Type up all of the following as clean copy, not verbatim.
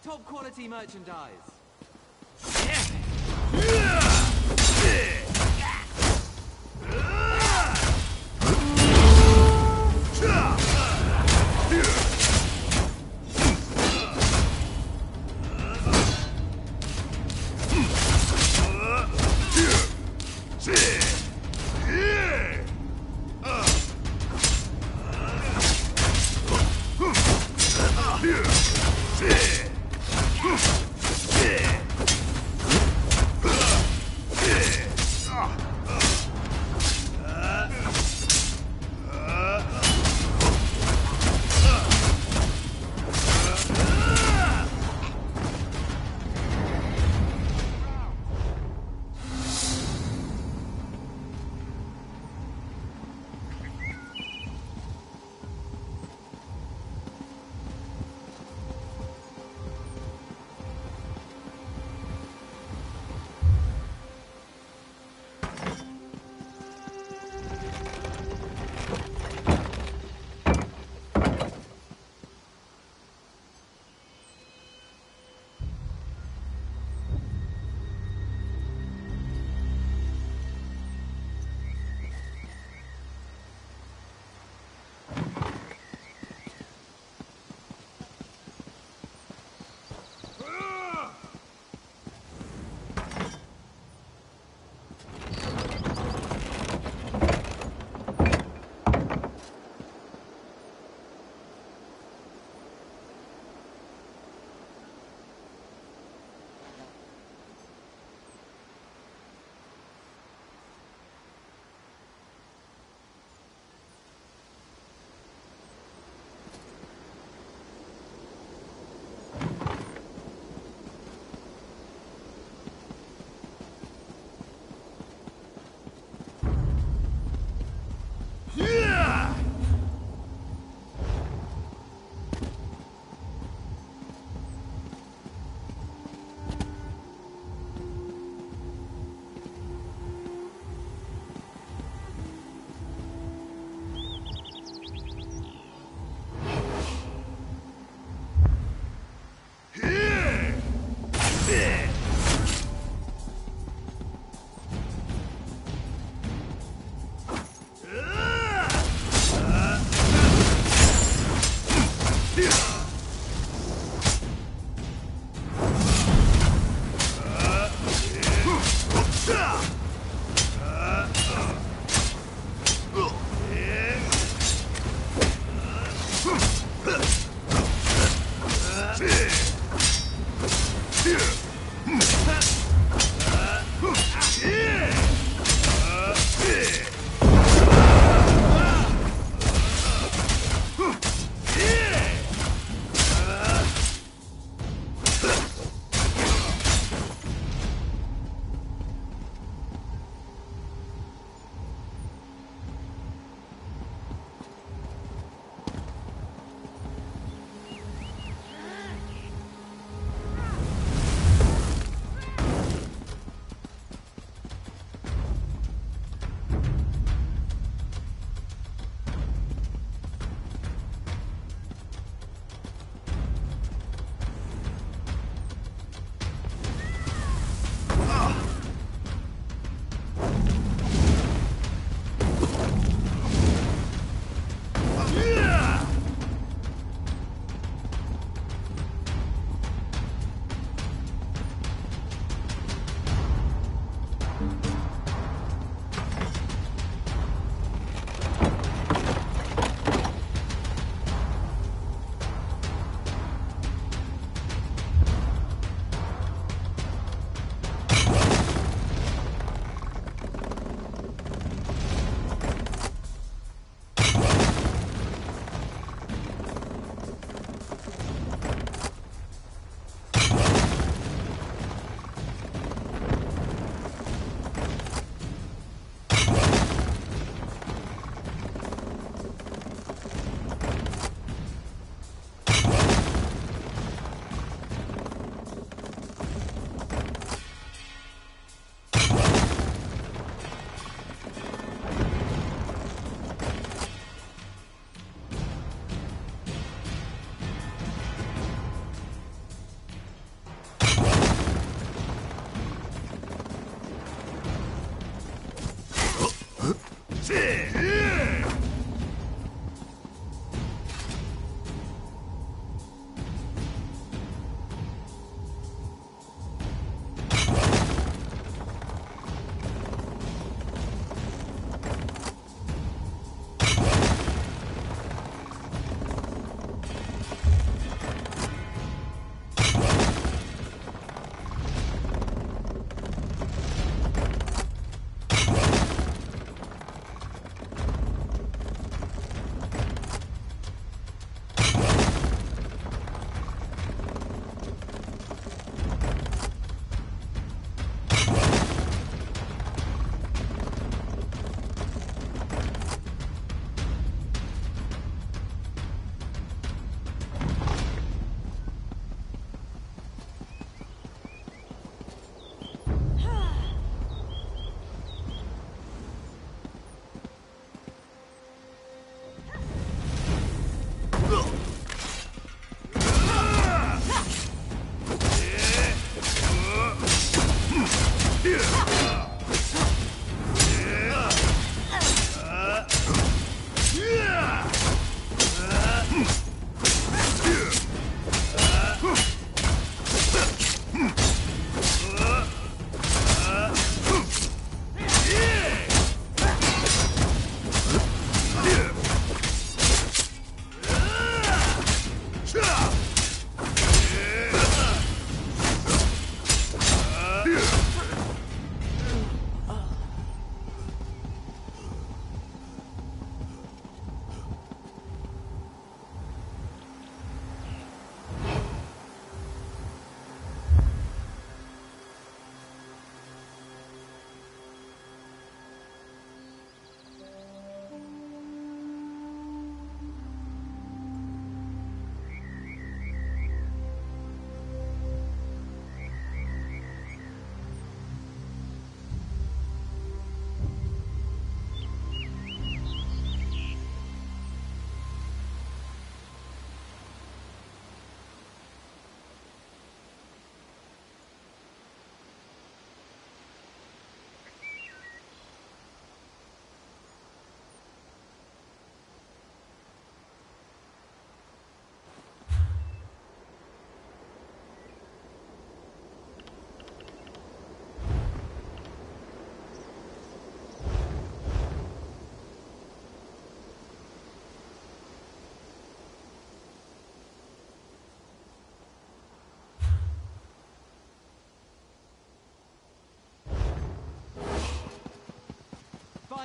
top quality merchandise.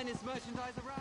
finest merchandise around.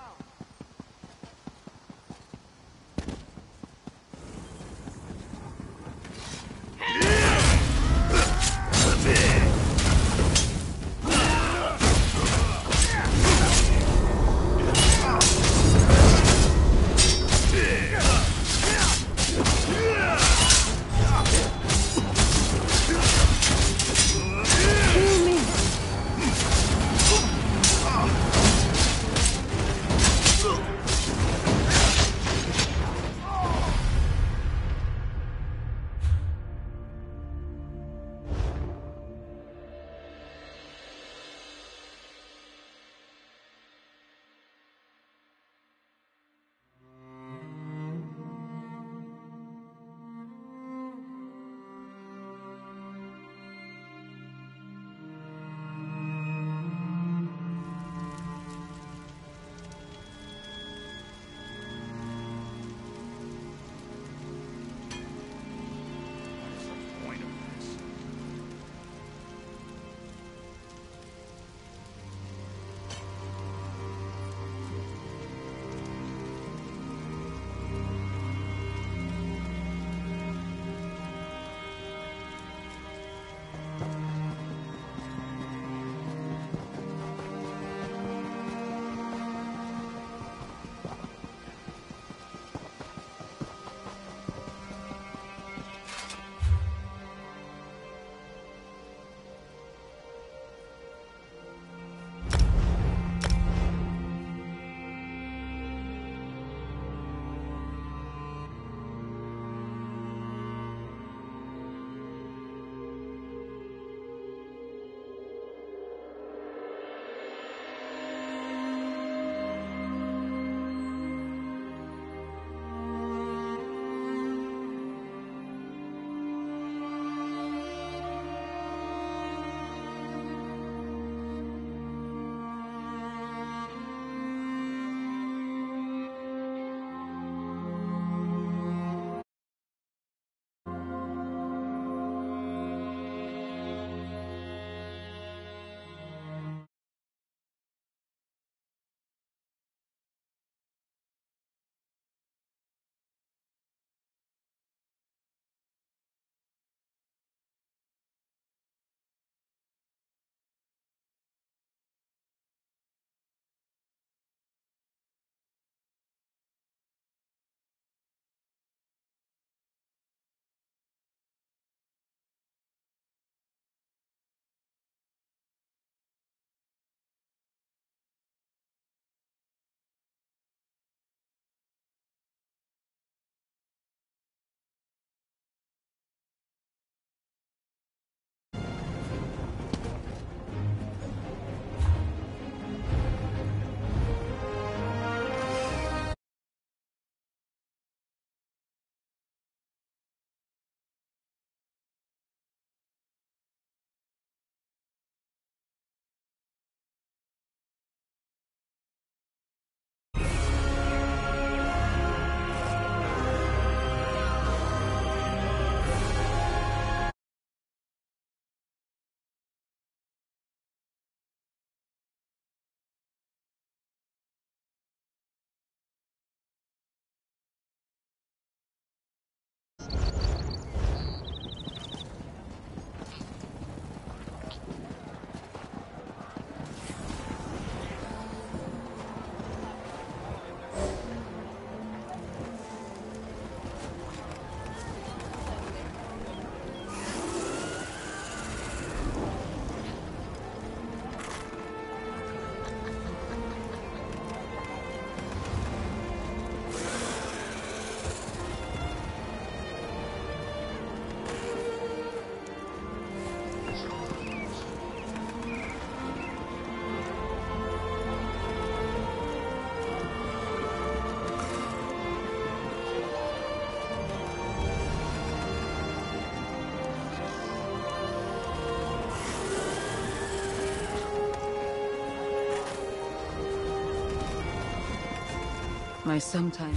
My sometime.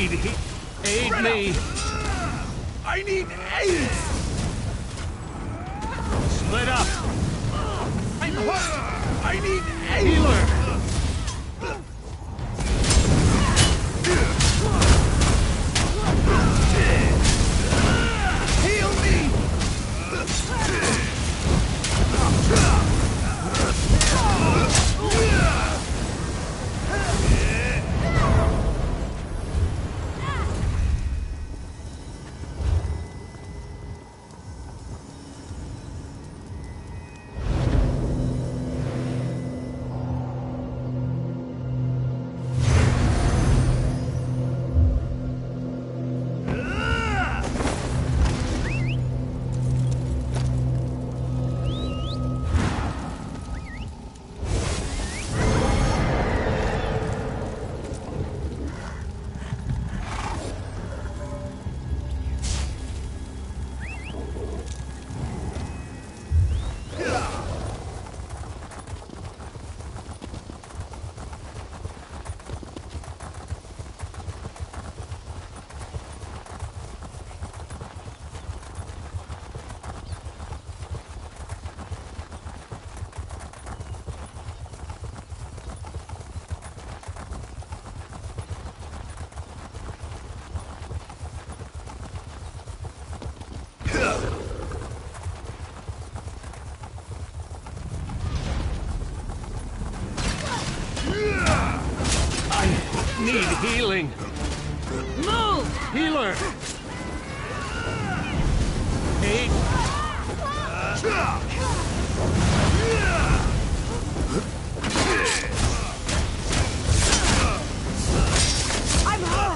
need aid me. I need aid! Split up. I'm hurt! I need aid! Healer. Heal me! Need healing. Move! Healer. Aid. I'm hurt!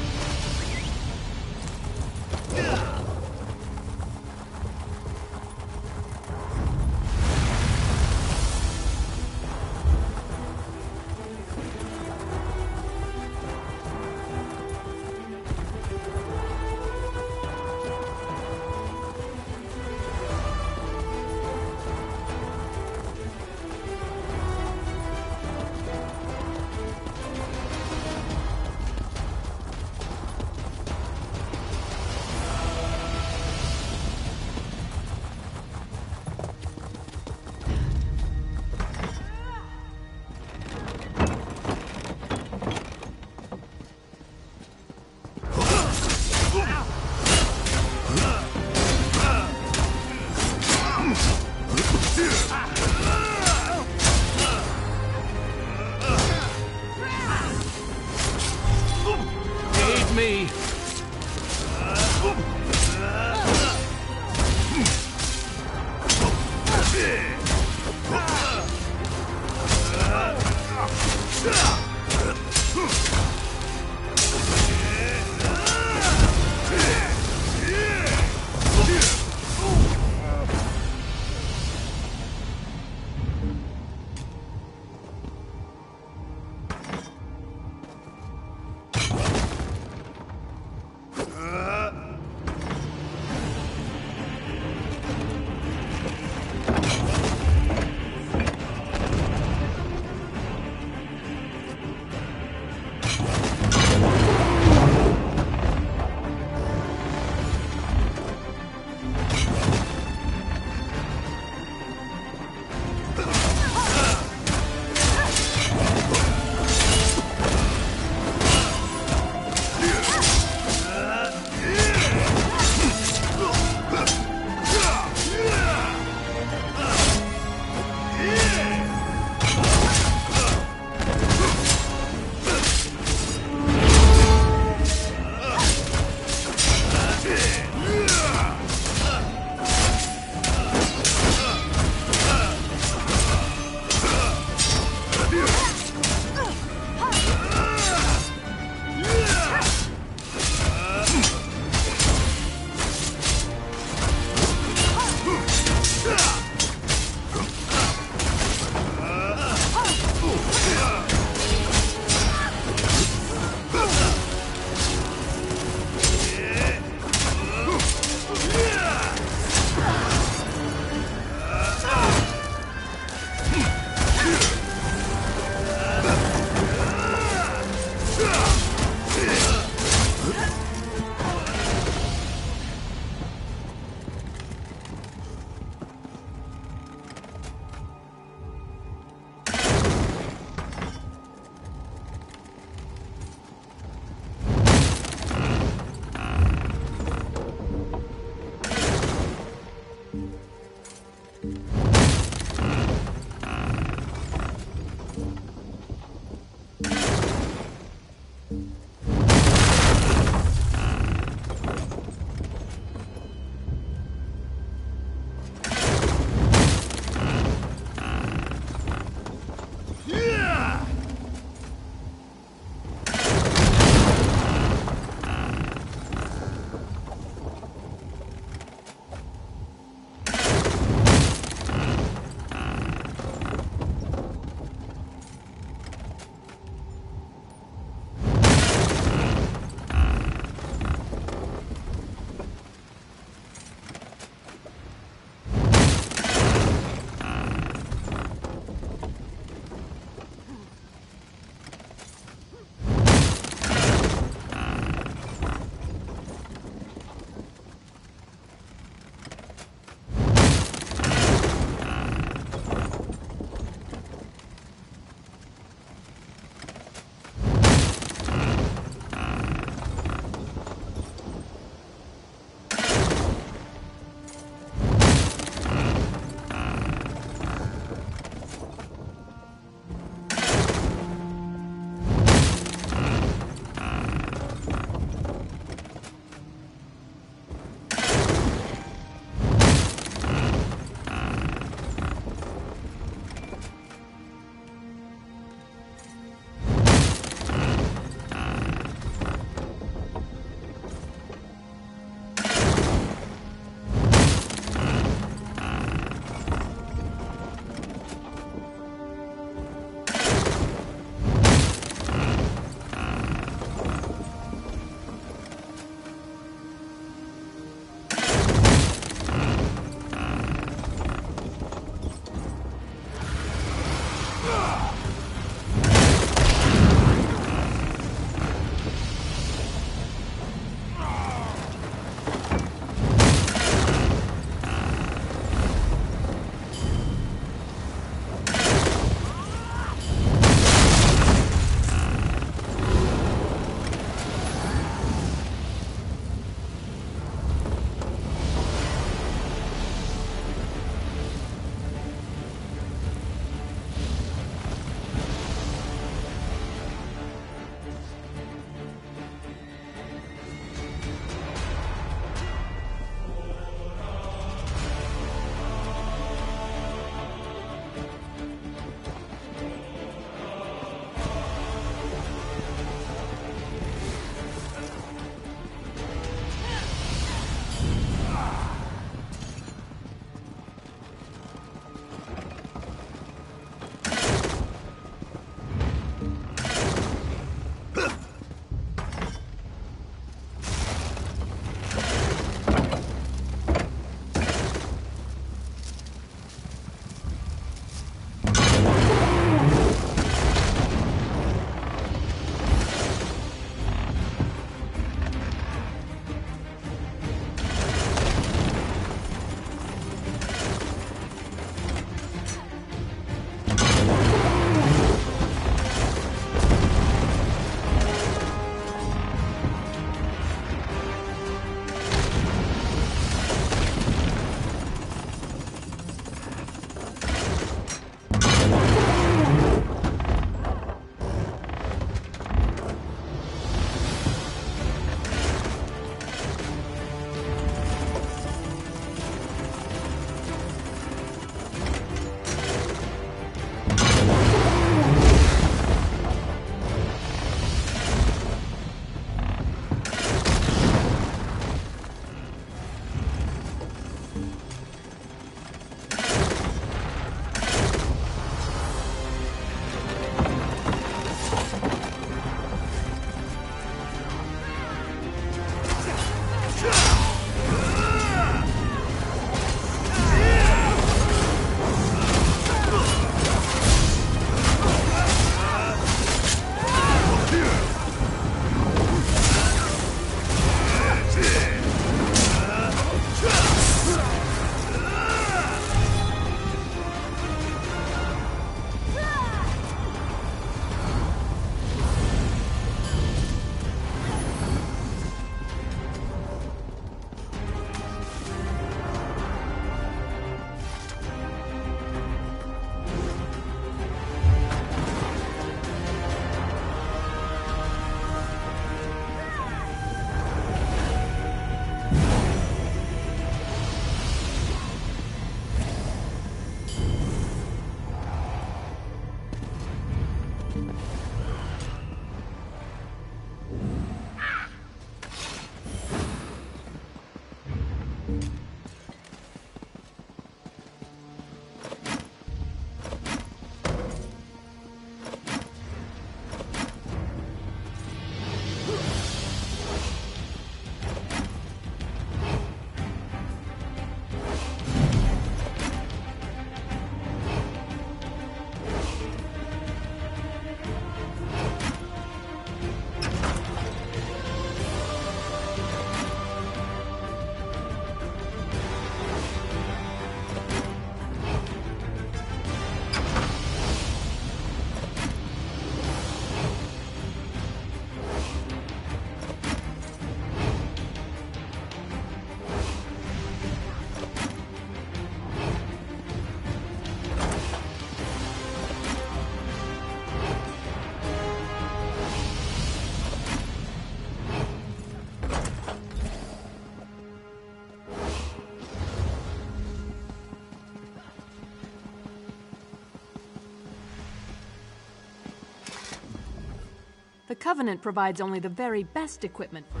Covenant provides only the very best equipment for...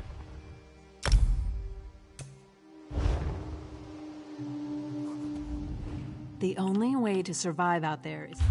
The only way to survive out there is...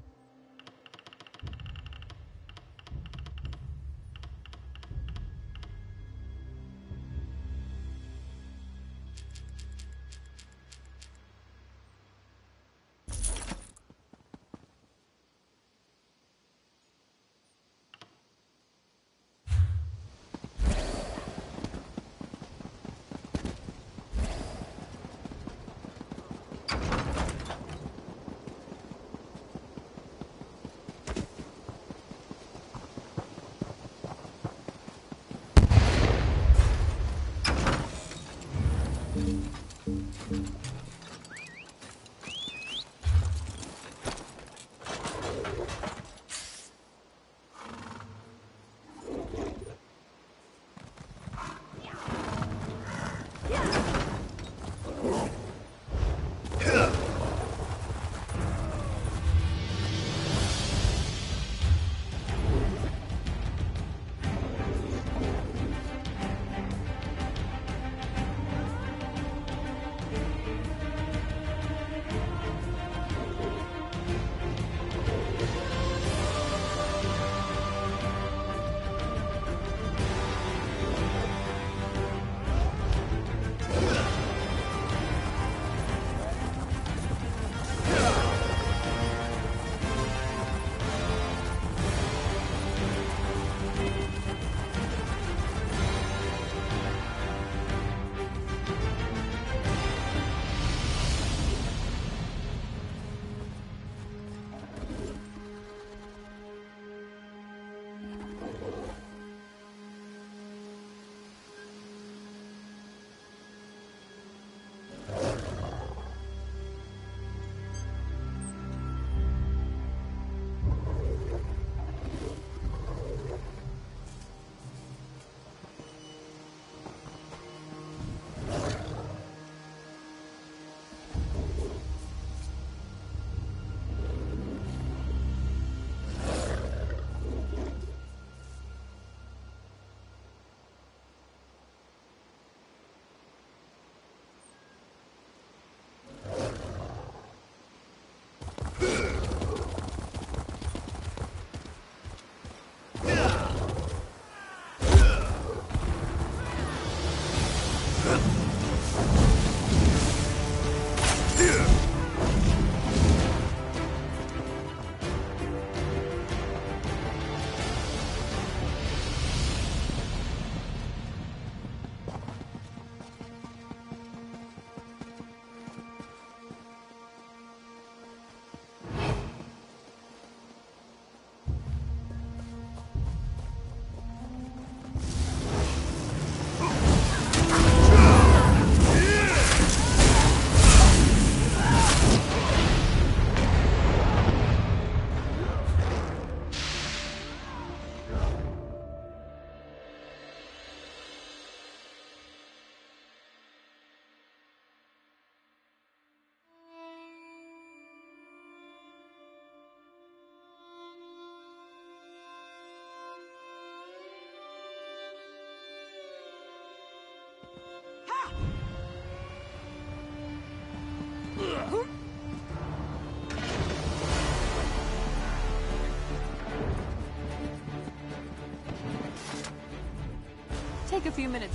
Take a few minutes.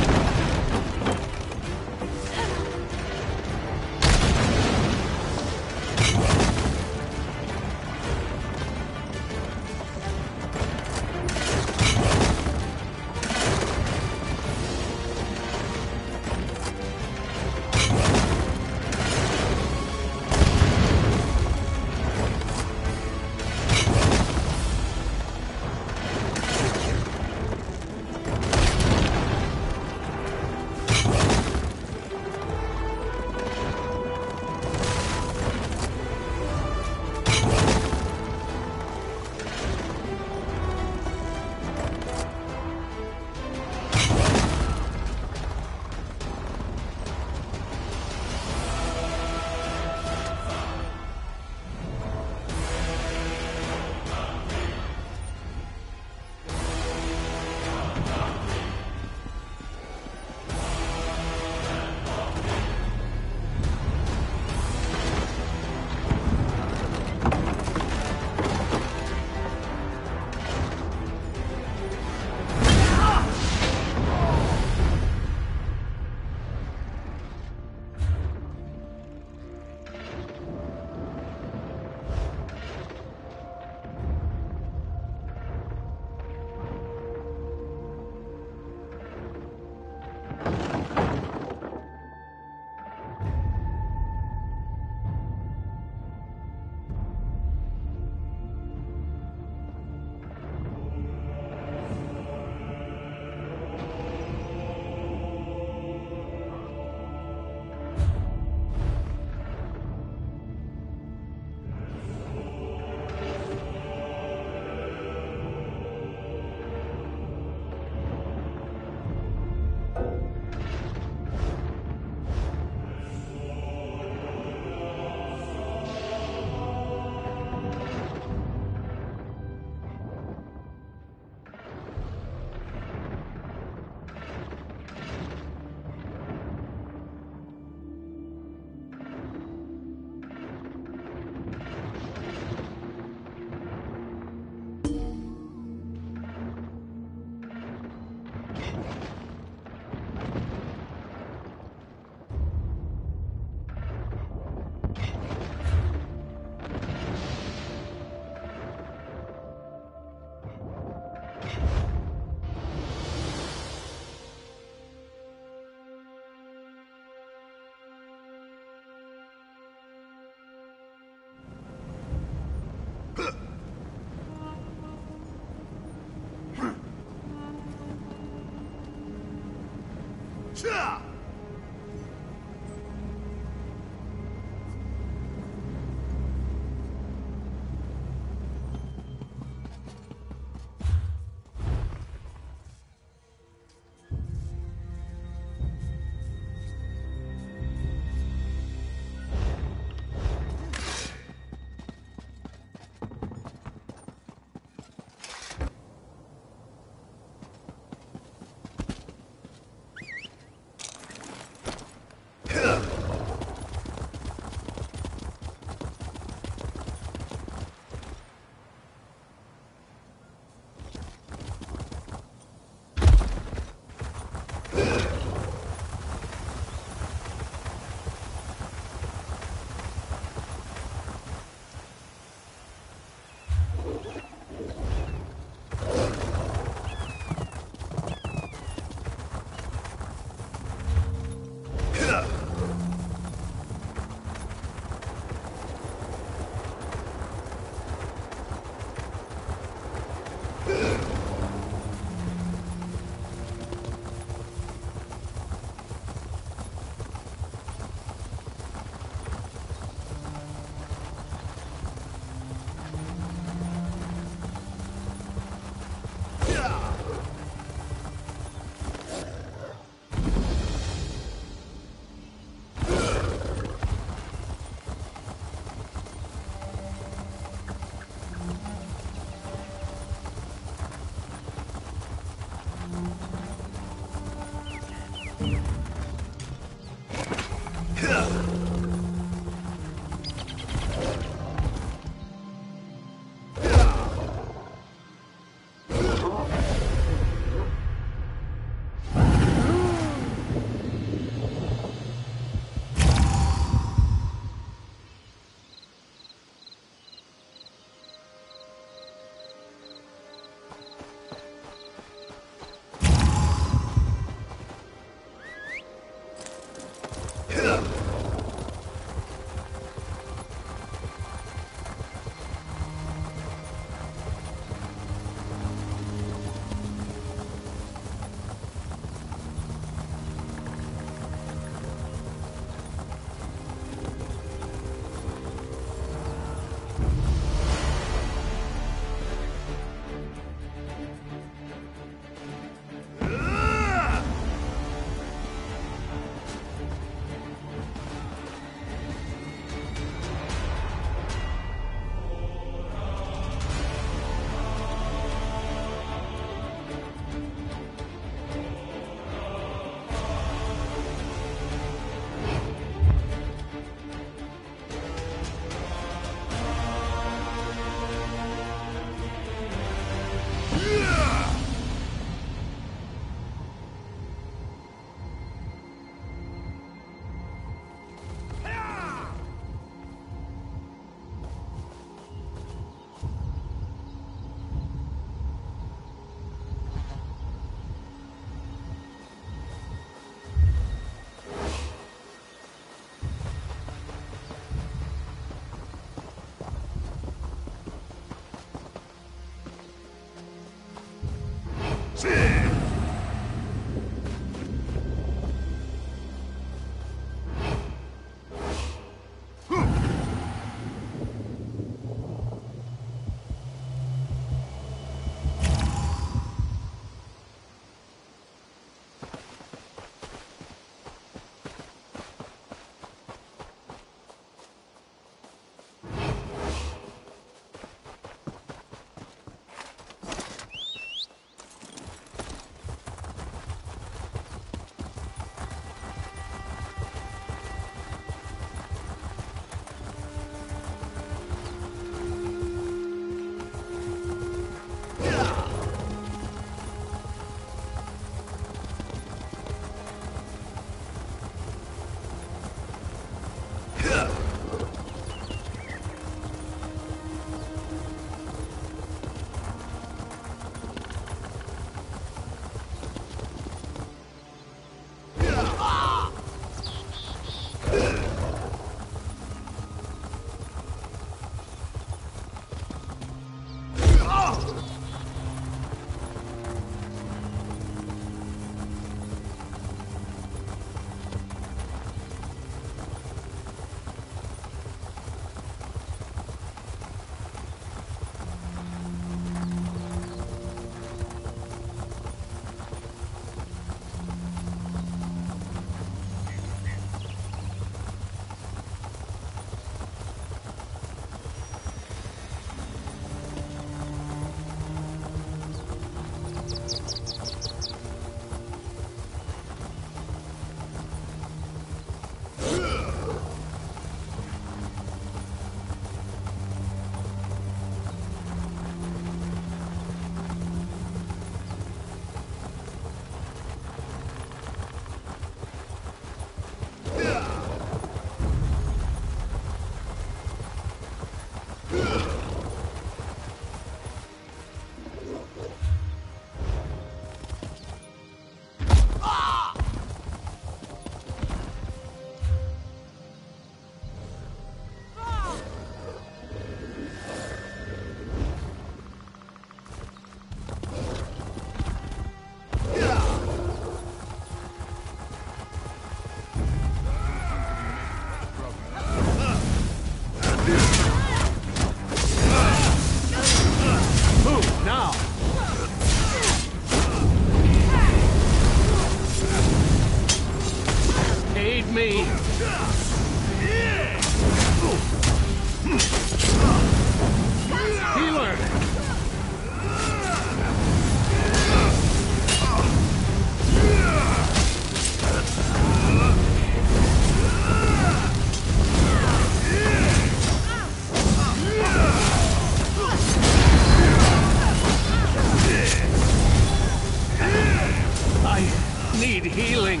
need healing.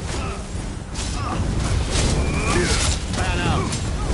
Fan out.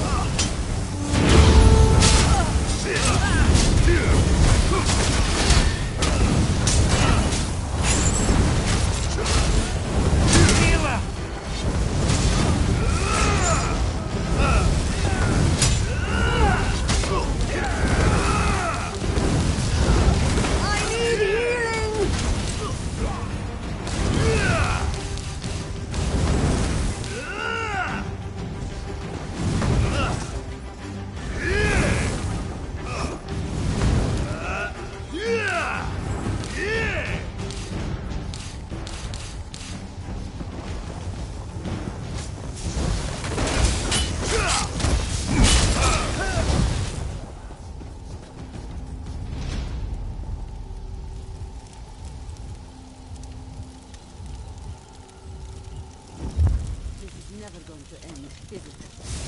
Never going to end, is it?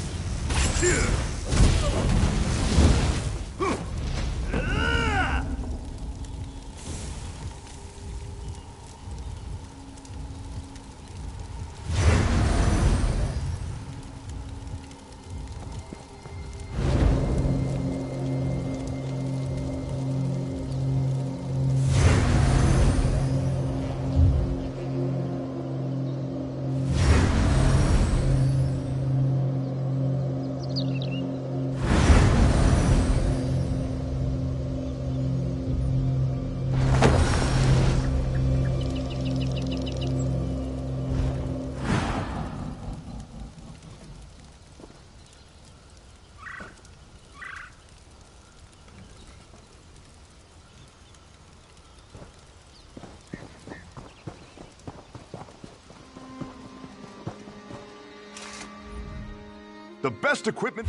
The best equipment...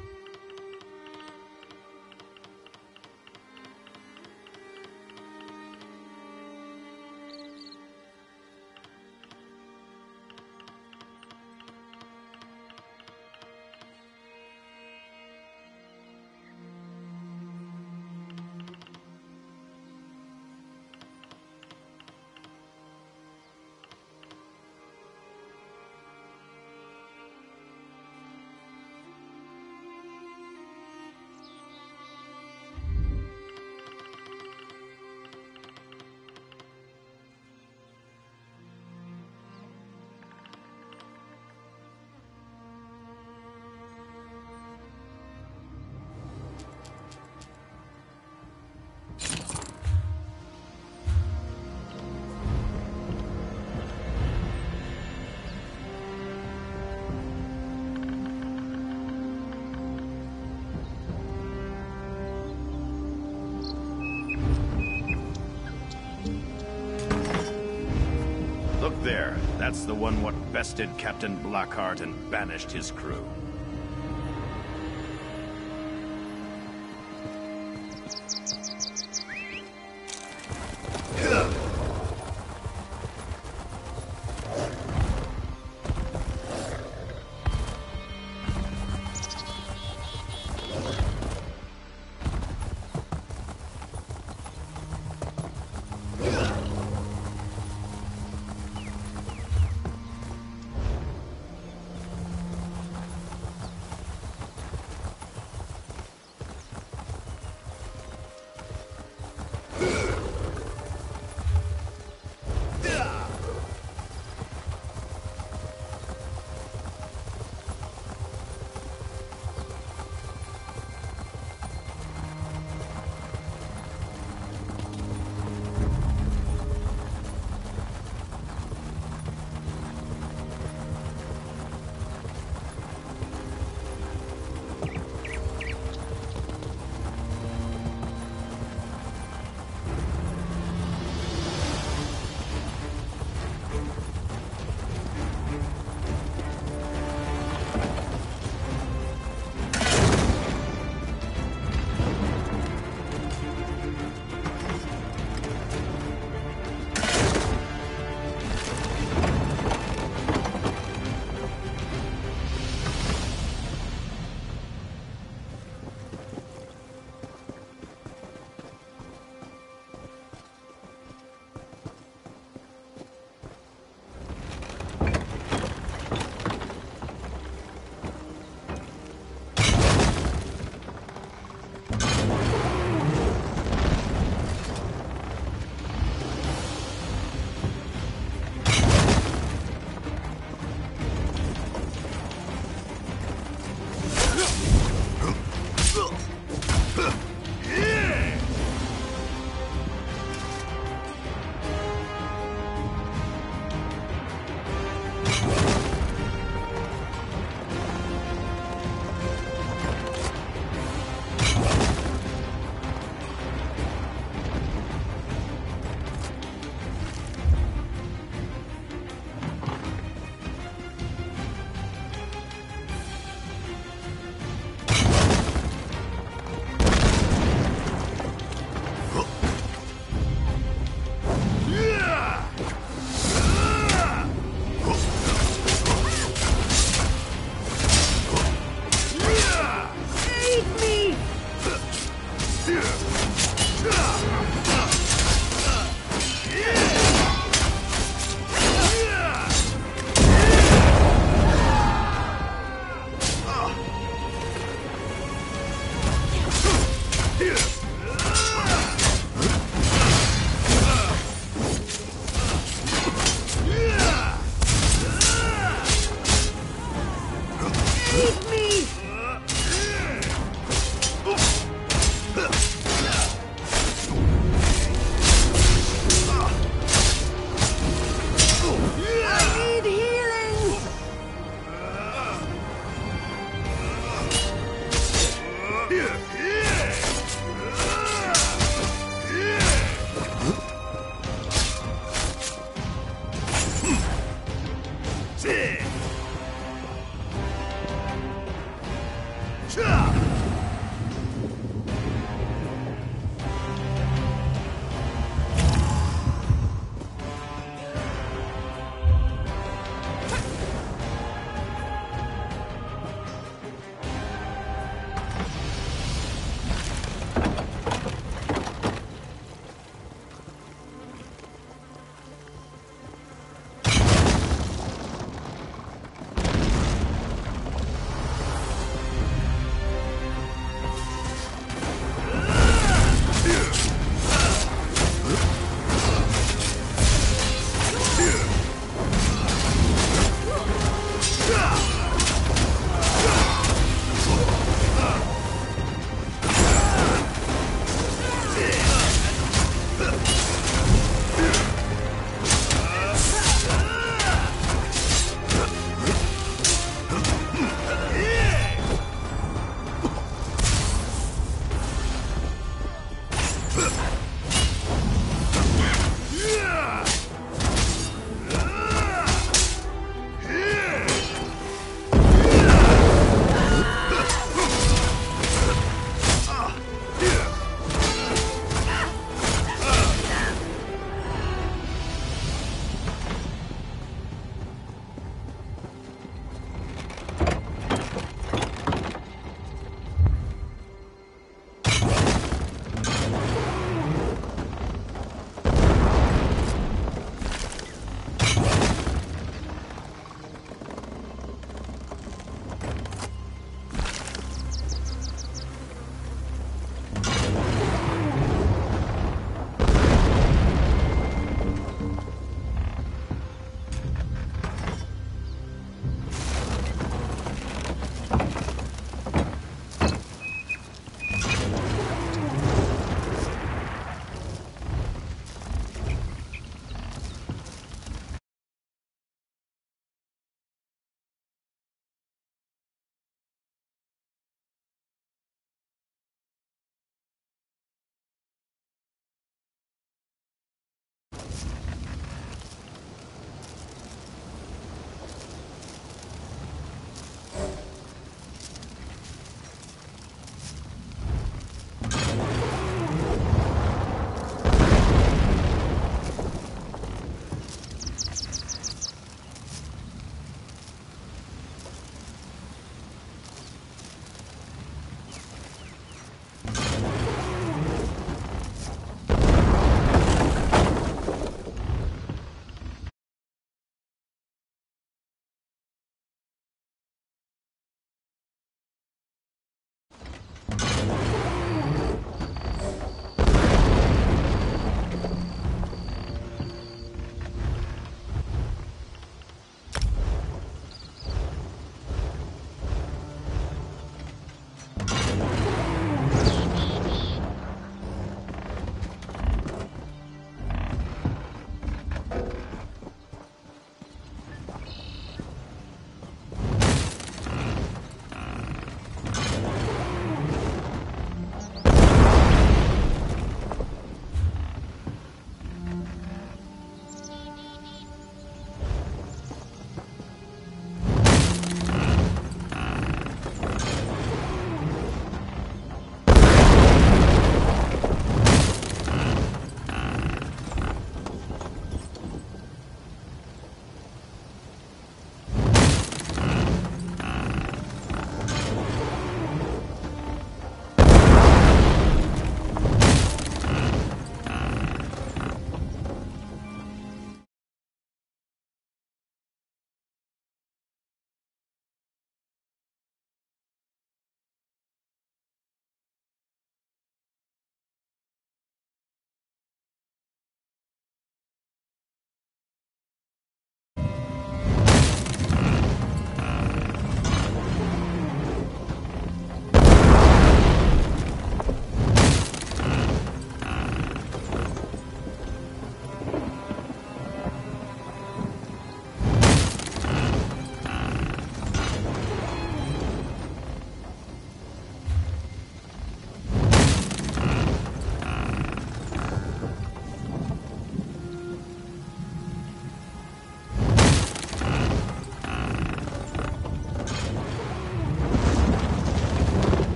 Look there. That's the one what bested Captain Blackheart and banished his crew.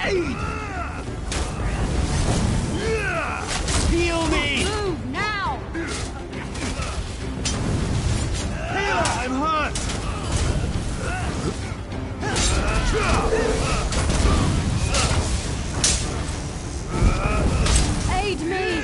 aid! Heal me! Move now! I'm hurt! Aid me!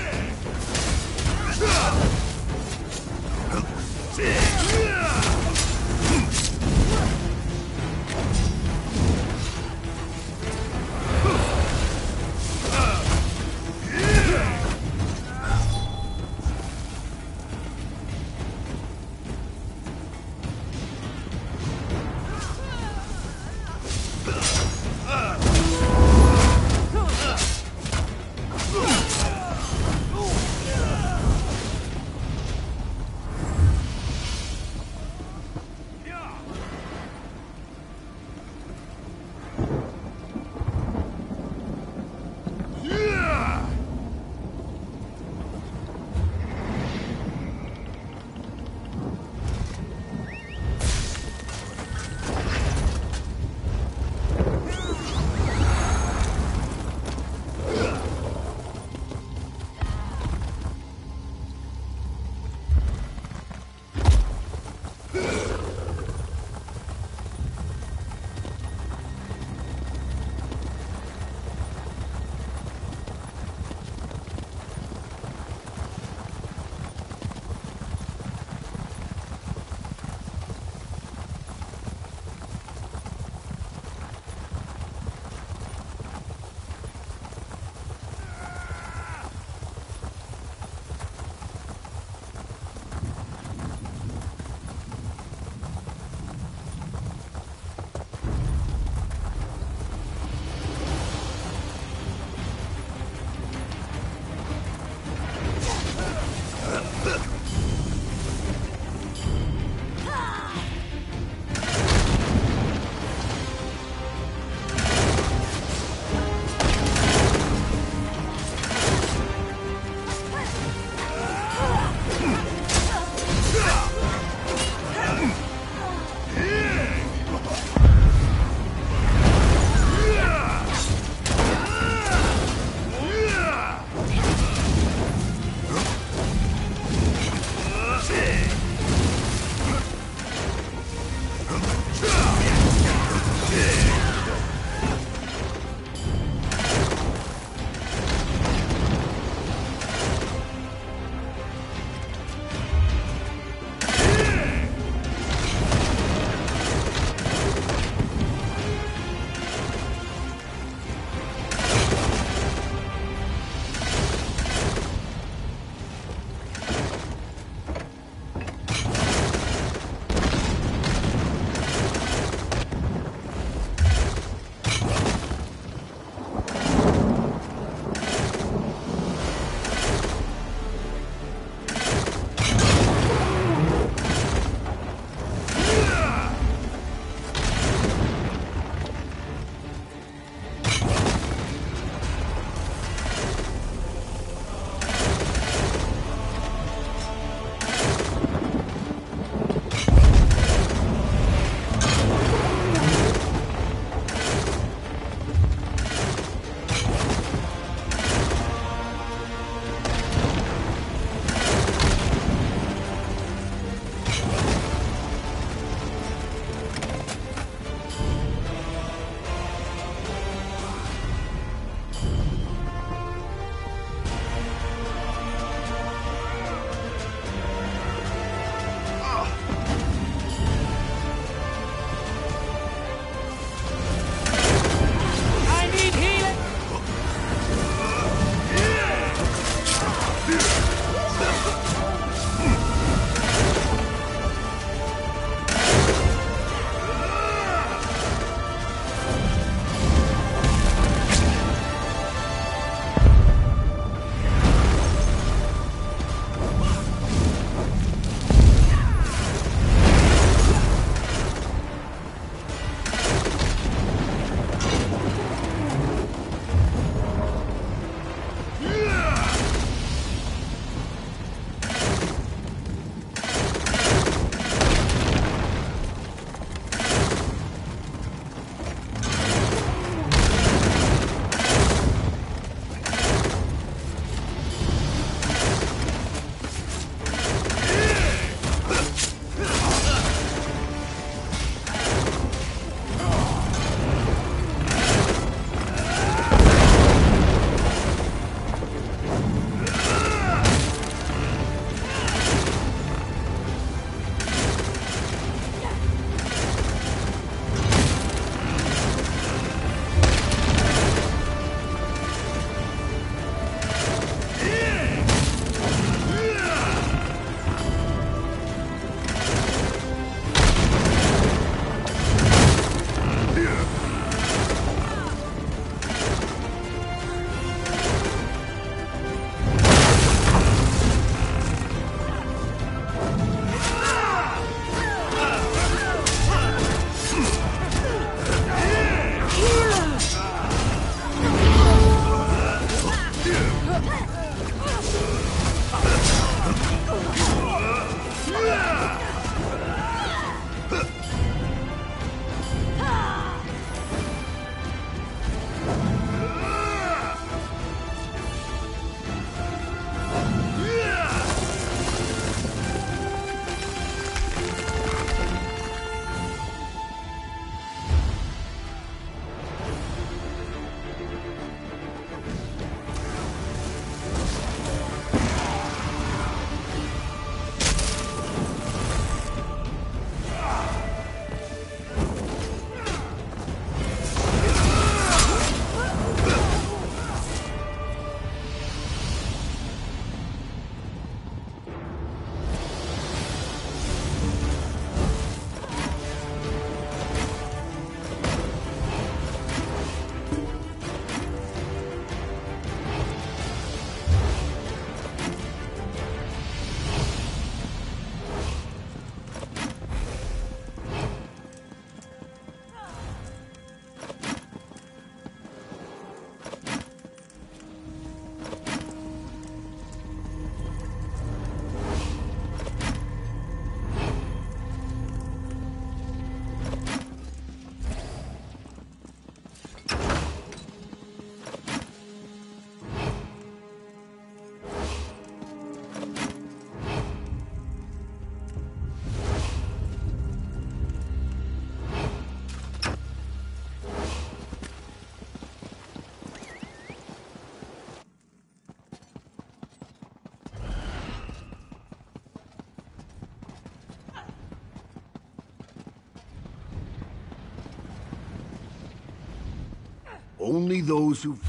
Only those who...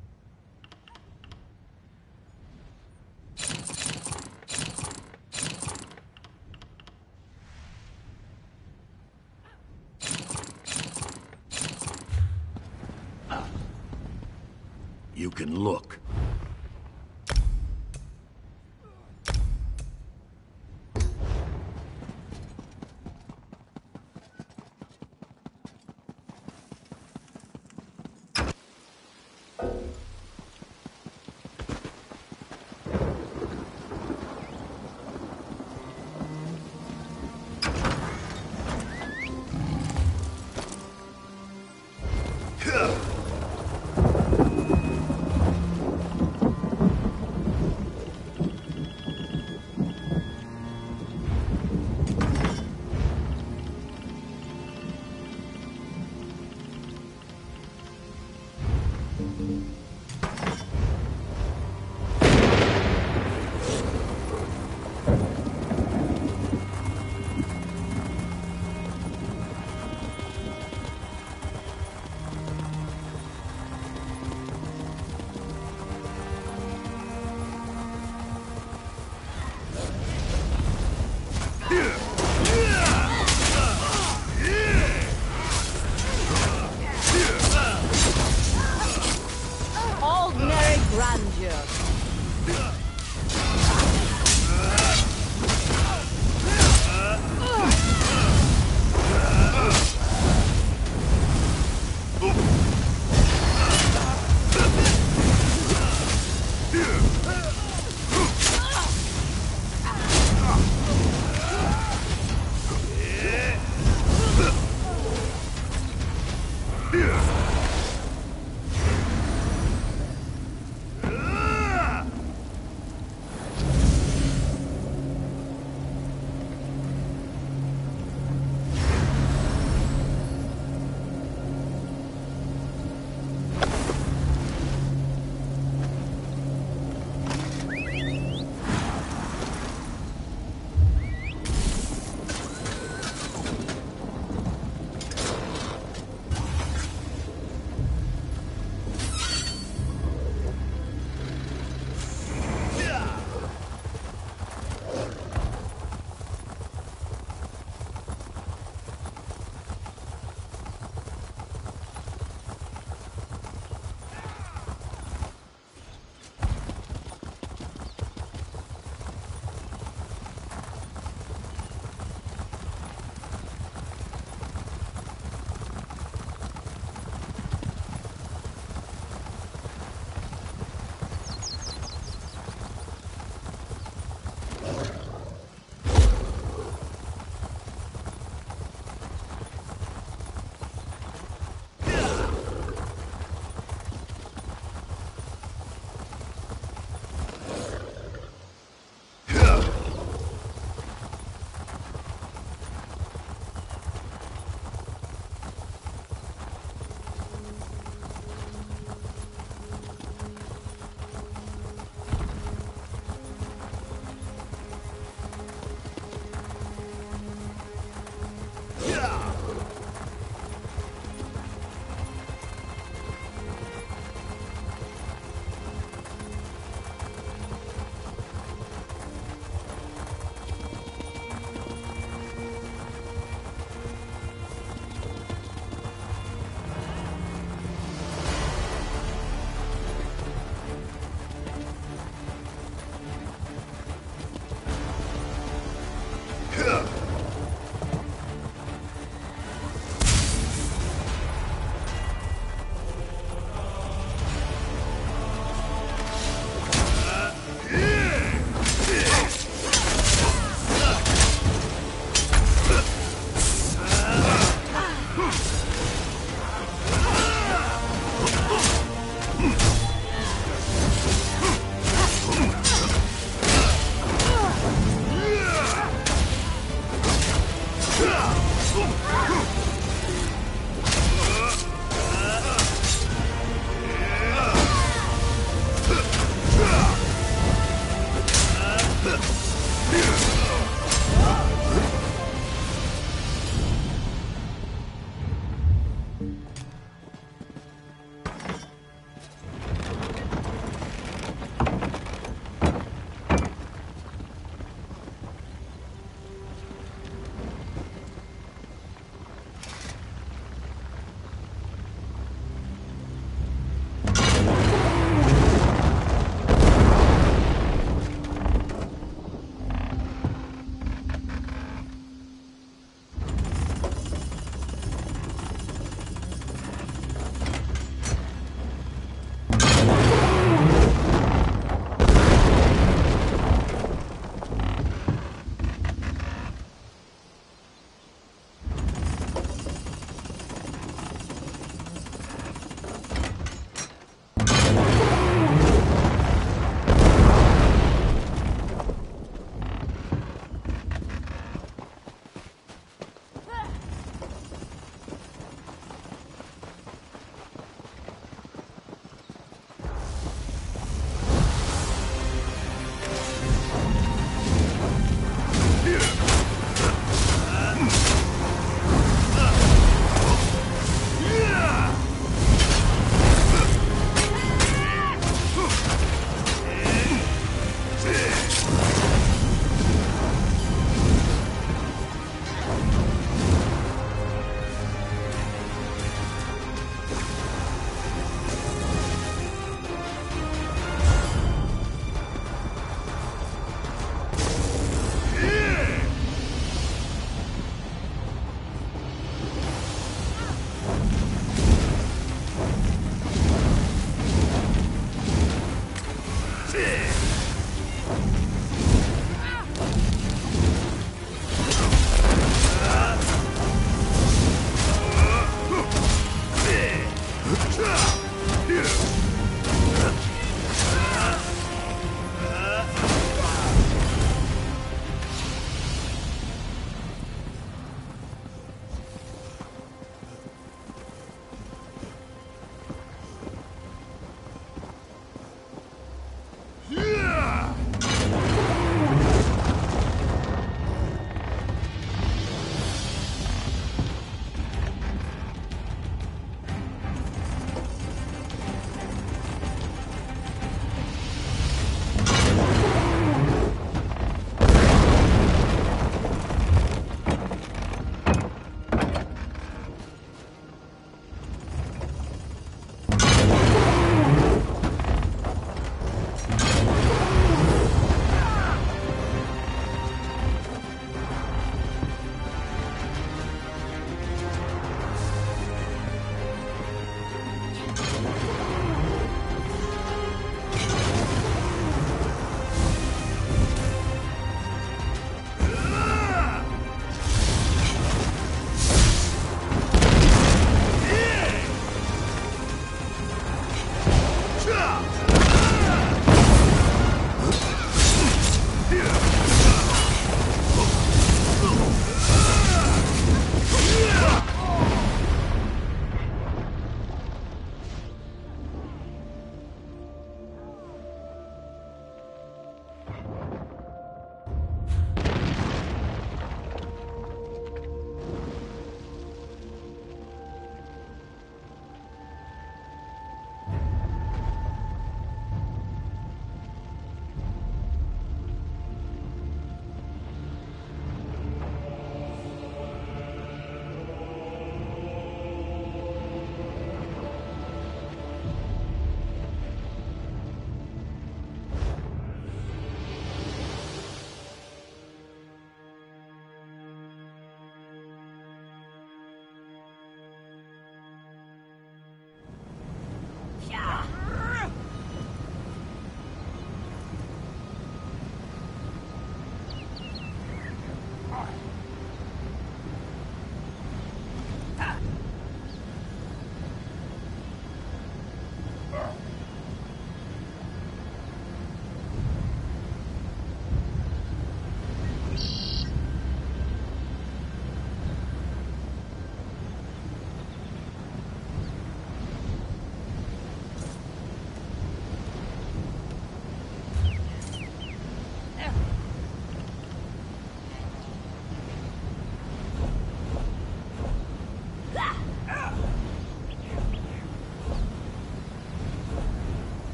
You can look.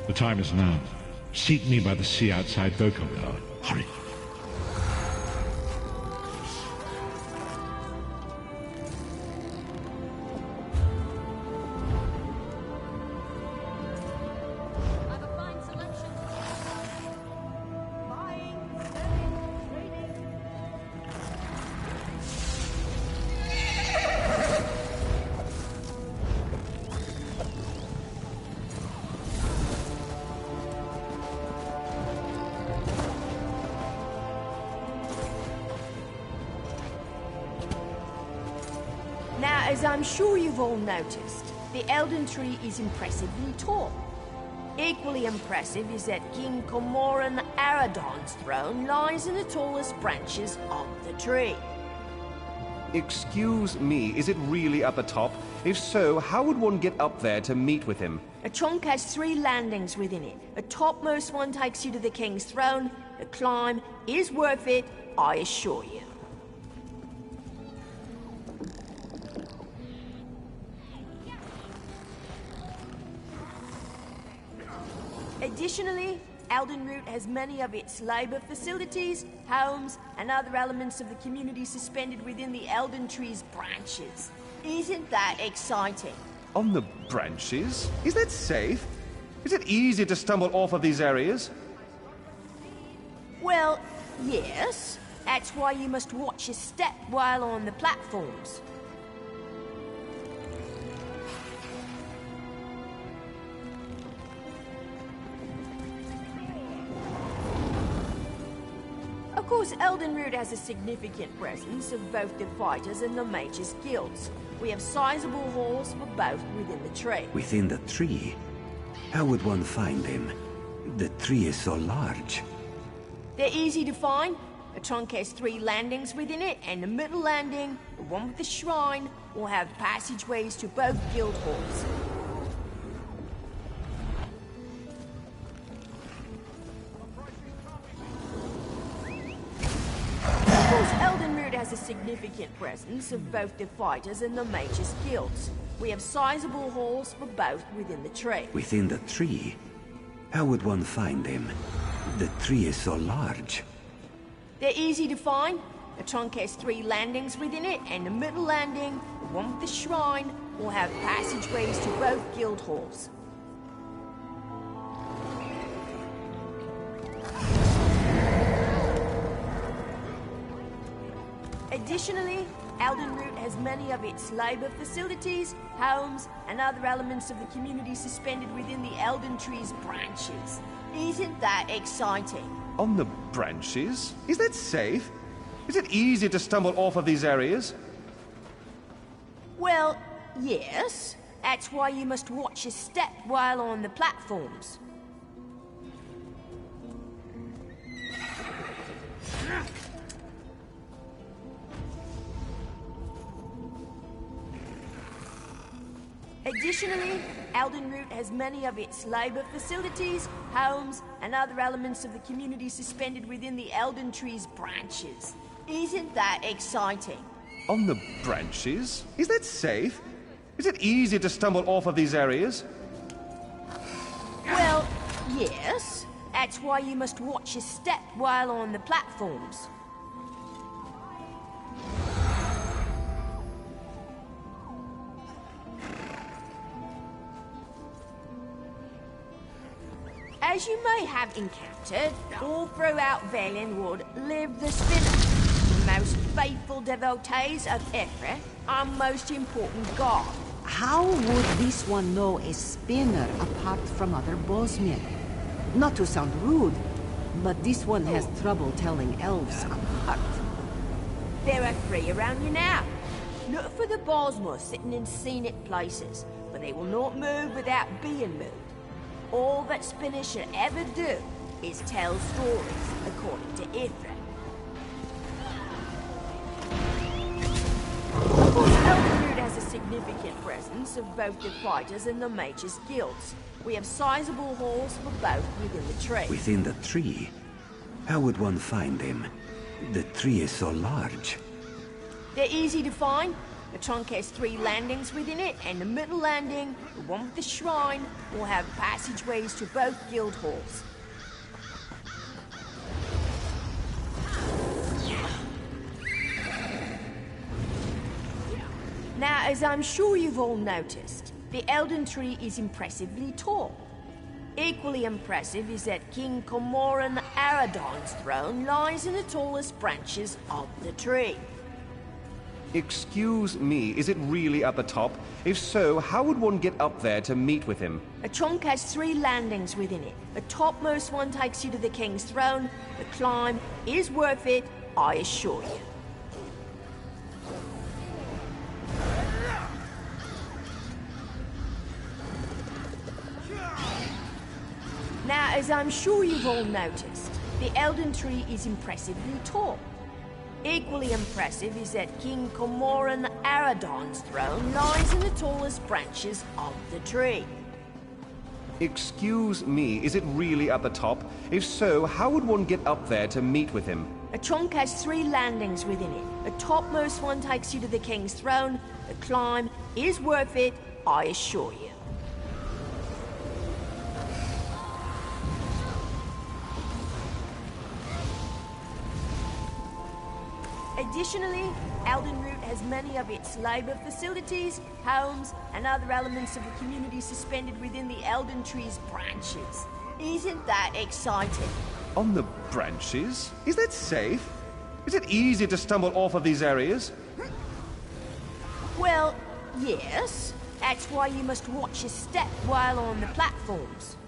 The time is now. Seek me by the sea outside Vokondar. Hurry. Have a fine selection. Buying, selling, trading. Now, as I'm sure you've all noticed, the Elden Tree is impressively tall. Equally impressive is that King Cormoran Aradon's throne lies in the tallest branches of the tree. Excuse me, is it really at the top? If so, how would one get up there to meet with him? A trunk has 3 landings within it. The topmost one takes you to the king's throne. The climb is worth it, I assure you. Additionally, Eldenroot has many of its labor facilities, homes, and other elements of the community suspended within the Elden Tree's branches. Isn't that exciting? On the branches? Is that safe? Is it easy to stumble off of these areas? Well, yes. That's why you must watch your step while on the platforms. Of course, Eldenroot has a significant presence of both the fighters and the mages' guilds. We have sizable halls for both within the tree. Within the tree? How would one find them? The tree is so large. They're easy to find. The trunk has 3 landings within it, and the middle landing, the one with the shrine, will have passageways to both guild halls. Of course, Eldenroot has a significant presence of both the fighters and the mages' guilds. We have sizable halls for both within the tree. Within the tree? How would one find them? The tree is so large. They're easy to find. The trunk has 3 landings within it, and the middle landing, the one with the shrine, will have passageways to both guild halls. Additionally, Eldenroot has many of its labor facilities, homes, and other elements of the community suspended within the Elden Tree's branches. Isn't that exciting? On the branches? Is that safe? Is it easy to stumble off of these areas? Well, yes. That's why you must watch your step while on the platforms. Additionally, Eldenroot has many of its labor facilities, homes, and other elements of the community suspended within the Elden Tree's branches. Isn't that exciting? On the branches? Is that safe? Is it easy to stumble off of these areas? Well, yes. That's why you must watch your step while on the platforms. As you may have encountered, all throughout Valenwood live the Spinners, the most faithful devotees of Ifrit, our most important god. How would this one know a spinner apart from other bowsmen? Not to sound rude, but this one has trouble telling elves apart. There are 3 around you now. Look for the Bosmer sitting in scenic places, but they will not move without being moved. All that spinners should ever do is tell stories, according to Ifrit. Of course, Eldenroot has a significant presence of both the fighters and the mages' guilds. We have sizable halls for both within the tree. Within the tree? How would one find them? The tree is so large. They're easy to find. The trunk has 3 landings within it, and the middle landing, the one with the shrine, will have passageways to both guild halls. Now, as I'm sure you've all noticed, the Elden Tree is impressively tall. Equally impressive is that King Cormoran Aradon's throne lies in the tallest branches of the tree. Excuse me, is it really at the top? If so, how would one get up there to meet with him? A trunk has 3 landings within it. The topmost one takes you to the king's throne. The climb is worth it, I assure you. Now, as I'm sure you've all noticed, the Elden Tree is impressively tall. Equally impressive is that King Cormoran Aradon's throne lies in the tallest branches of the tree. Excuse me, is it really at the top? If so, how would one get up there to meet with him? A trunk has 3 landings within it. The topmost one takes you to the king's throne. The climb is worth it, I assure you. Additionally, Eldenroot has many of its labor facilities, homes, and other elements of the community suspended within the Elden Tree's branches. Isn't that exciting? On the branches? Is that safe? Is it easy to stumble off of these areas? Well, yes. That's why you must watch your step while on the platforms.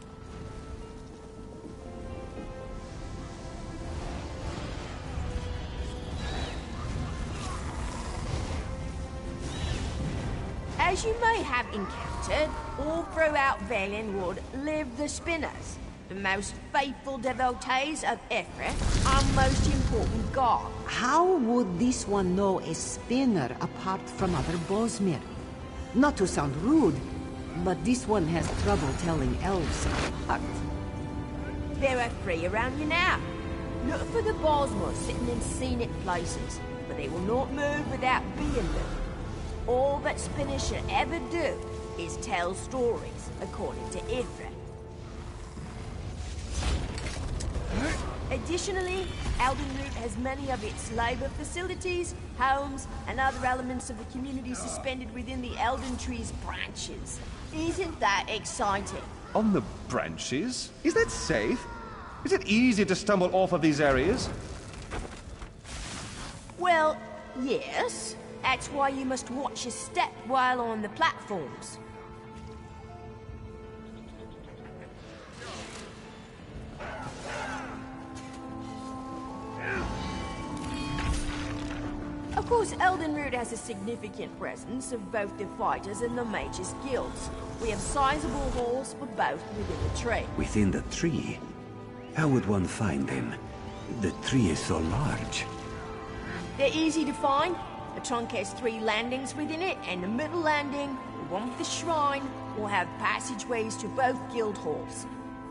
As you may have encountered, all throughout Valenwood live the Spinners, the most faithful devotees of Ifrit, our most important god. How would this one know a spinner apart from other Bosmir? Not to sound rude, but this one has trouble telling elves apart. There are 3 around you now. Look for the Bosmor sitting in scenic places, but they will not move without being moved. All that spinners should ever do is tell stories, according to Ifrit. Additionally, Eldenroot has many of its labor facilities, homes, and other elements of the community suspended within the Elden Tree's branches. Isn't that exciting? On the branches? Is that safe? Is it easy to stumble off of these areas? Well, yes. That's why you must watch your step while on the platforms. Of course, Eldenroot has a significant presence of both the fighters and the mages' guilds. We have sizable halls for both within the tree. Within the tree? How would one find them? The tree is so large. They're easy to find. The trunk has 3 landings within it, and the middle landing, the one with the shrine, will have passageways to both guild halls.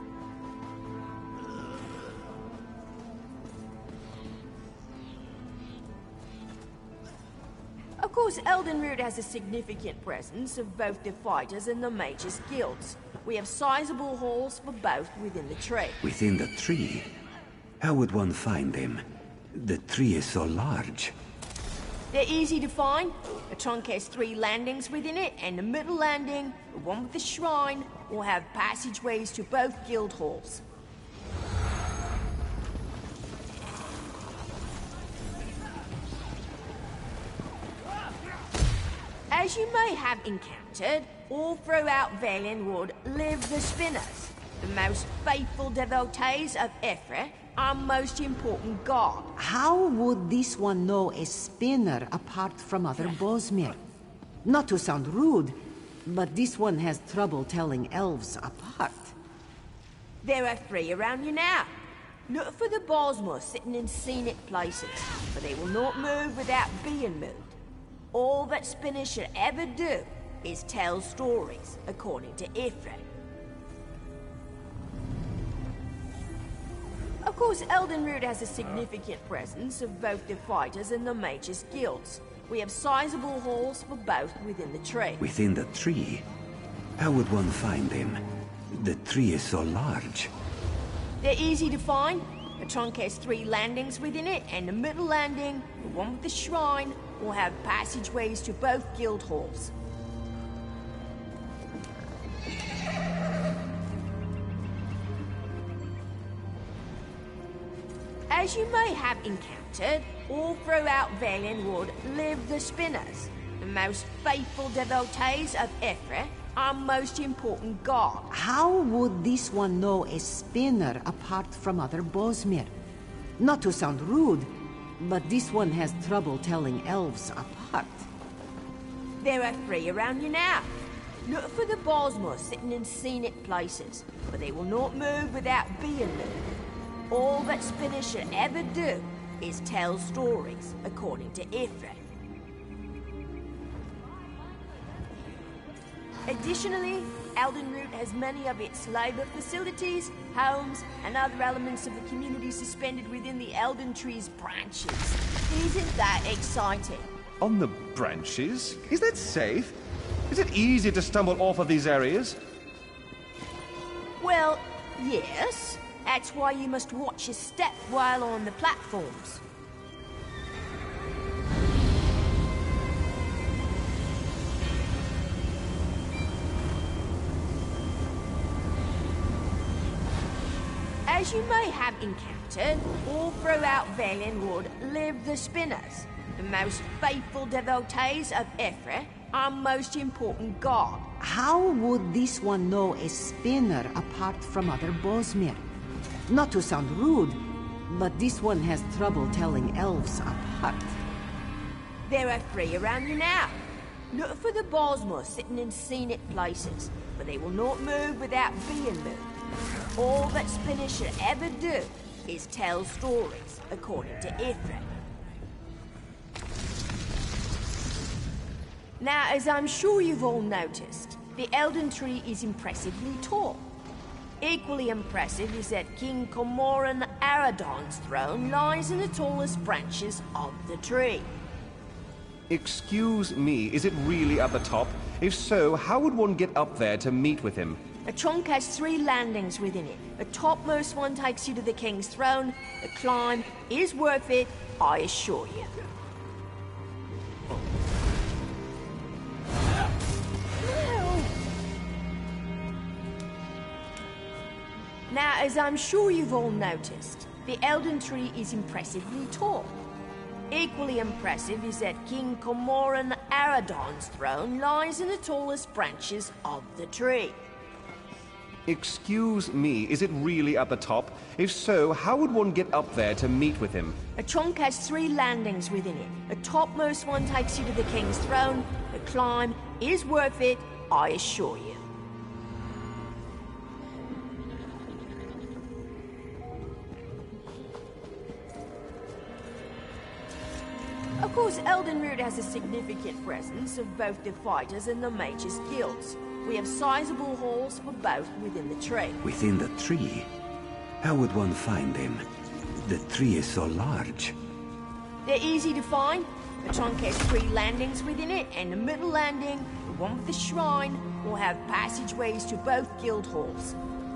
Of course, Eldenroot has a significant presence of both the fighters and the mages' guilds. We have sizable halls for both within the tree. Within the tree? How would one find them? The tree is so large. They're easy to find. The trunk has 3 landings within it, and the middle landing, the one with the shrine, will have passageways to both guild halls. As you may have encountered, all throughout Valenwood live the Spinners, the most faithful devotees of Ifrit, our most important god. How would this one know a spinner apart from other Bosmir? Not to sound rude, but this one has trouble telling elves apart. There are 3 around you now. Look for the Bosmor sitting in scenic places, but they will not move without being moved. All that spinners should ever do is tell stories, according to Ifrit. Of course, Eldenroot has a significant presence of both the fighters and the mages' guilds. We have sizable halls for both within the tree. Within the tree? How would one find them? The tree is so large. They're easy to find. The trunk has 3 landings within it, and the middle landing, the one with the shrine, will have passageways to both guild halls. As you may have encountered, all throughout Valenwood live the Spinners, the most faithful devotees of Ifrit, our most important god. How would this one know a spinner apart from other Bosmir? Not to sound rude, but this one has trouble telling elves apart. There are 3 around you now. Look for the Bosmor sitting in scenic places, but they will not move without being moved. All that spinners should ever do is tell stories, according to Ifrit. Additionally, Eldenroot has many of its labor facilities, homes, and other elements of the community suspended within the Elden Tree's branches. Isn't that exciting? On the branches? Is that safe? Is it easy to stumble off of these areas? Well, yes. That's why you must watch your step while on the platforms. As you may have encountered, all throughout Valenwood live the Spinners, the most faithful devotees of Ifrit, our most important god. How would this one know a spinner apart from other Bosmir? Not to sound rude, but this one has trouble telling elves apart. There are 3 around you now. Look for the Bosmor sitting in scenic places, but they will not move without being moved. All that spinners should ever do is tell stories, according to Ifrit. Now, as I'm sure you've all noticed, the Elden Tree is impressively tall. Equally impressive is that King Cormoran Aradon's throne lies in the tallest branches of the tree. Excuse me, is it really at the top? If so, how would one get up there to meet with him? The trunk has 3 landings within it. The topmost one takes you to the king's throne. The climb is worth it, I assure you. Now, as I'm sure you've all noticed, the Elden Tree is impressively tall. Equally impressive is that King Cormoran Aradon's throne lies in the tallest branches of the tree. Excuse me, is it really at the top? If so, how would one get up there to meet with him? The trunk has 3 landings within it. The topmost one takes you to the king's throne. The climb is worth it, I assure you. Of course, Eldenroot has a significant presence of both the fighters and the mages guilds. We have sizable halls for both within the tree. Within the tree? How would one find them? The tree is so large. They're easy to find. The trunk has 3 landings within it, and the middle landing, the one with the shrine, will have passageways to both guild halls.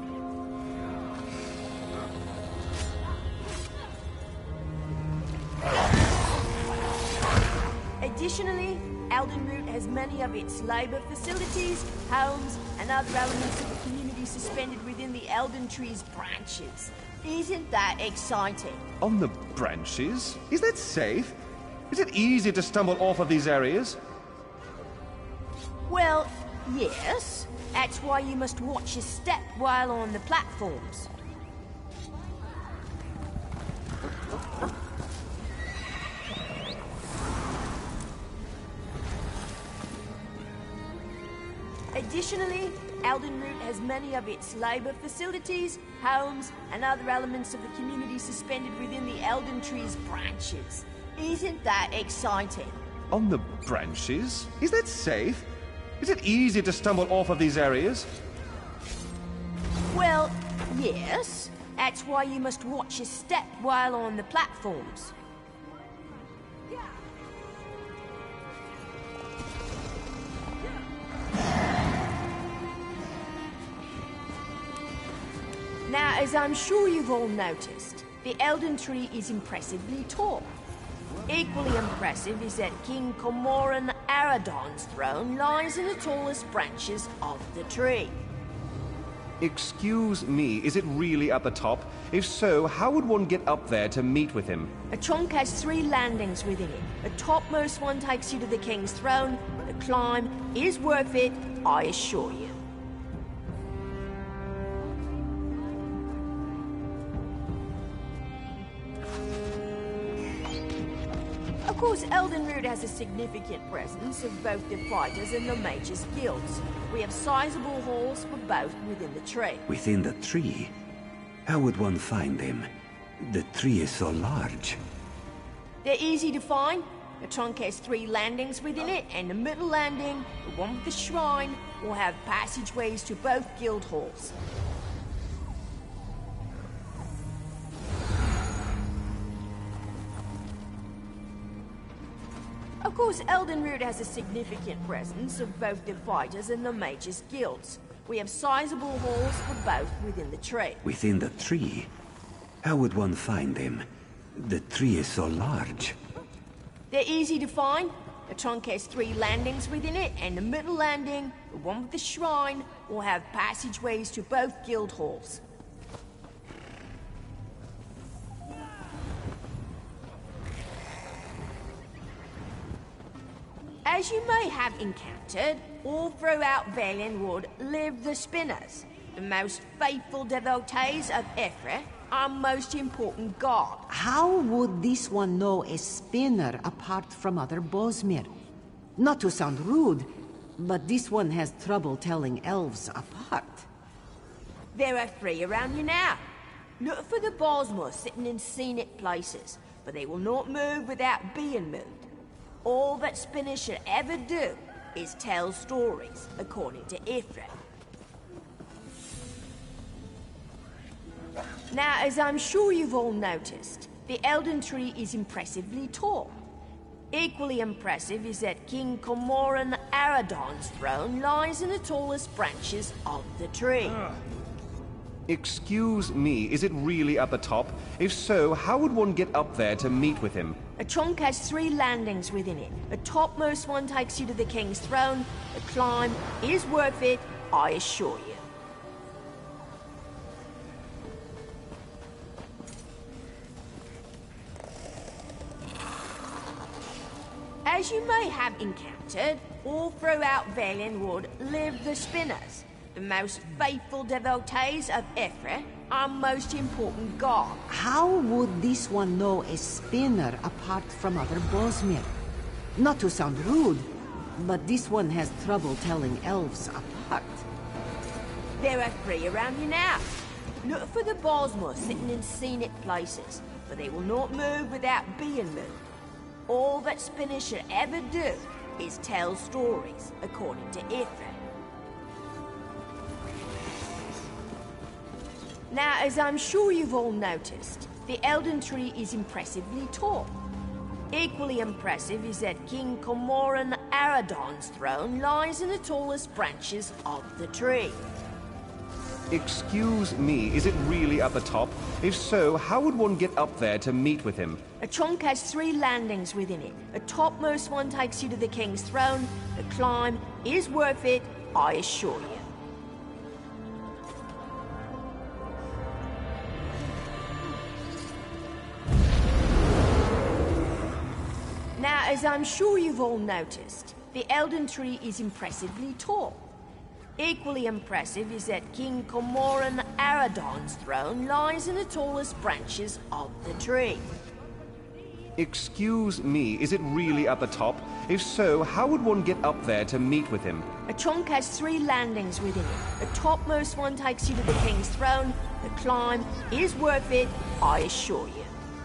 Additionally, Eldenroot has many of its labor facilities, homes, and other elements of the community suspended within the Elden Tree's branches. Isn't that exciting? On the branches? Is that safe? Is it easy to stumble off of these areas? Well, yes. That's why you must watch your step while on the platforms. Additionally, Eldenroot has many of its labor facilities, homes, and other elements of the community suspended within the Elden Tree's branches. Isn't that exciting? On the branches? Is that safe? Is it easy to stumble off of these areas? Well, yes. That's why you must watch your step while on the platforms. Now, as I'm sure you've all noticed, the Elden Tree is impressively tall. Equally impressive is that King Cormoran Aradon's throne lies in the tallest branches of the tree. Excuse me, is it really at the top? If so, how would one get up there to meet with him? A trunk has 3 landings within it. The topmost one takes you to the king's throne. The climb is worth it, I assure you. Of course, Eldenroot has a significant presence of both the fighters and the mages' guilds. We have sizable halls for both within the tree. Within the tree? How would one find them? The tree is so large. They're easy to find. The trunk has 3 landings within it, and the middle landing, the one with the shrine, will have passageways to both guild halls. Of course, Eldenroot has a significant presence of both the fighters and the mages' guilds. We have sizable halls for both within the tree. Within the tree? How would one find them? The tree is so large. They're easy to find. The trunk has 3 landings within it, and the middle landing, the one with the shrine, will have passageways to both guild halls. As you may have encountered, all throughout Valenwood live the Spinners, the most faithful devotees of Ephra, our most important god. How would this one know a spinner apart from other Bosmir? Not to sound rude, but this one has trouble telling elves apart. There are 3 around you now. Look for the Bosmor sitting in scenic places, but they will not move without being moved. All that spinners should ever do is tell stories, according to Ifrit. Now, as I'm sure you've all noticed, the Elden Tree is impressively tall. Equally impressive is that King Cormoran Aradon's throne lies in the tallest branches of the tree. Excuse me, is it really at the top? If so, how would one get up there to meet with him? A trunk has 3 landings within it. The topmost one takes you to the king's throne. The climb is worth it, I assure you. As you may have encountered, all throughout Valenwood live the Spinners, the most faithful devotees of Ephra, our most important god. How would this one know a spinner apart from other Bosmir? Not to sound rude, but this one has trouble telling elves apart. There are 3 around you now. Look for the Bosmor sitting in scenic places, but they will not move without being moved. All that spinners should ever do is tell stories, according to Ifrit. Now, as I'm sure you've all noticed, the Elden Tree is impressively tall. Equally impressive is that King Cormoran Aradon's throne lies in the tallest branches of the tree. Excuse me, is it really at the top? If so, how would one get up there to meet with him? A trunk has 3 landings within it. The topmost one takes you to the king's throne. The climb is worth it, I assure you. Now, as I'm sure you've all noticed, the Elden Tree is impressively tall. Equally impressive is that King Cormoran Aradon's throne lies in the tallest branches of the tree. Excuse me, is it really at the top? If so, how would one get up there to meet with him? A trunk has 3 landings within it. The topmost one takes you to the king's throne. The climb is worth it, I assure you.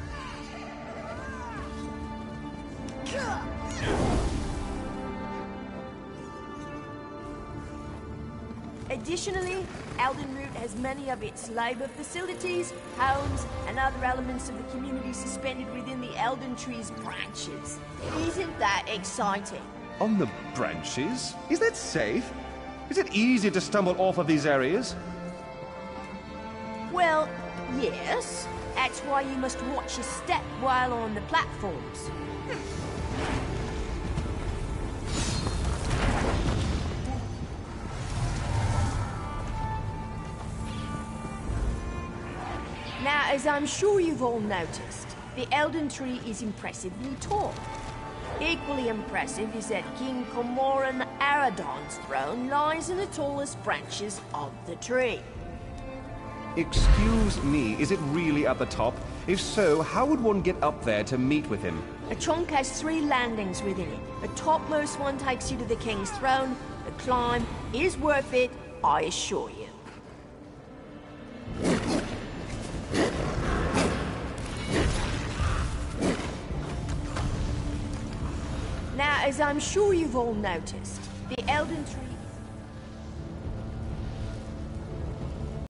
Additionally, Eldenroot has many of its labor facilities, homes, and other elements of the community suspended within the Elden Tree's branches. Isn't that exciting? On the branches? Is that safe? Is it easy to stumble off of these areas? Well, yes. That's why you must watch your step while on the platforms. Now, as I'm sure you've all noticed, the Elden Tree is impressively tall. Equally impressive is that King Cormoran Aradon's throne lies in the tallest branches of the tree. Excuse me, is it really at the top? If so, how would one get up there to meet with him? The trunk has 3 landings within it. The topmost one takes you to the King's throne. The climb is worth it, I assure you. Now, as I'm sure you've all noticed, the Elden Tree